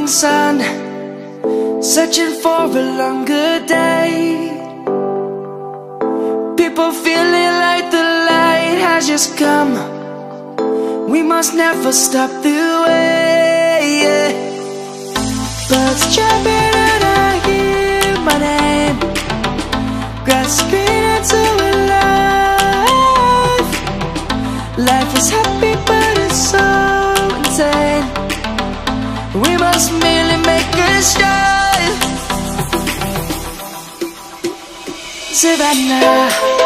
morning sun, searching for a longer day. People feeling like the light has just come. We must never stop the way. Birds chirping and I hear my name, grasping into a life. Life is happy but it's so insane. We must merely make a start. Savannah,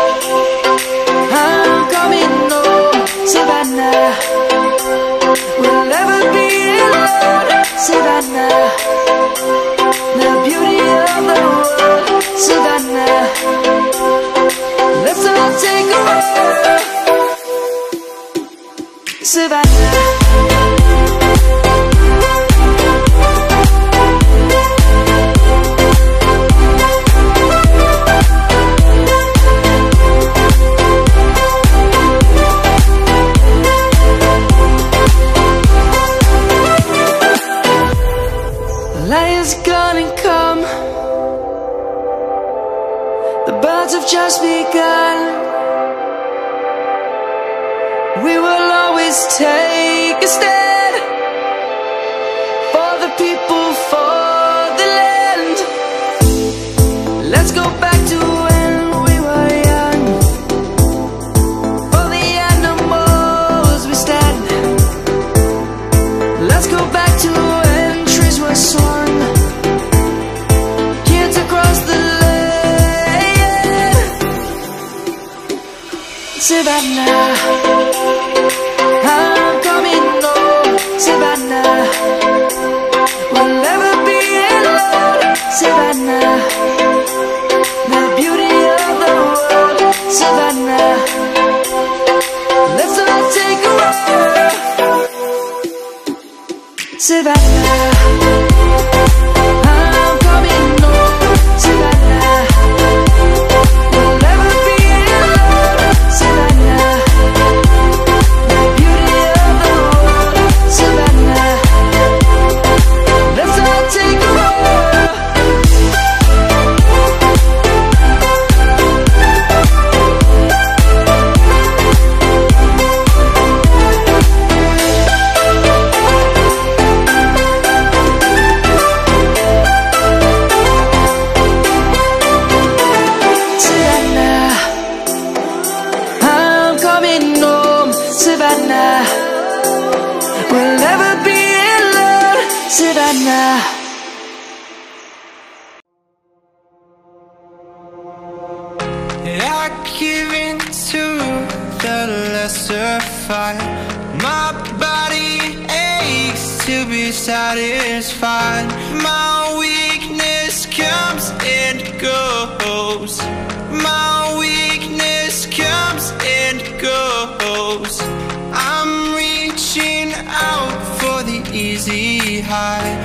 I'm coming home. Savannah, we'll never be alone. Savannah, the beauty of the world. Savannah, let's all take a ride. Savannah, light is gonna come. The birds have just begun. We will always take a stand for the people, for the land. Let's go back to when we were young. For the animals we stand. Let's go back to when trees were swung, kids across the land. Savannah, I'm coming home. Savannah, we'll never be alone. Savannah, the beauty of the world. Savannah, let's all take a ride. Savannah, I'm coming home. Savannah, we'll never be alone. Savannah, the beauty of the world. Savannah, let's all take a ride. Savannah, I'm coming home. Savannah, we'll never be alone. Savannah. I give in to the lesser fight. My body aches to be satisfied. My weakness comes and goes. My weakness comes and goes. I'm reaching out for the easy high.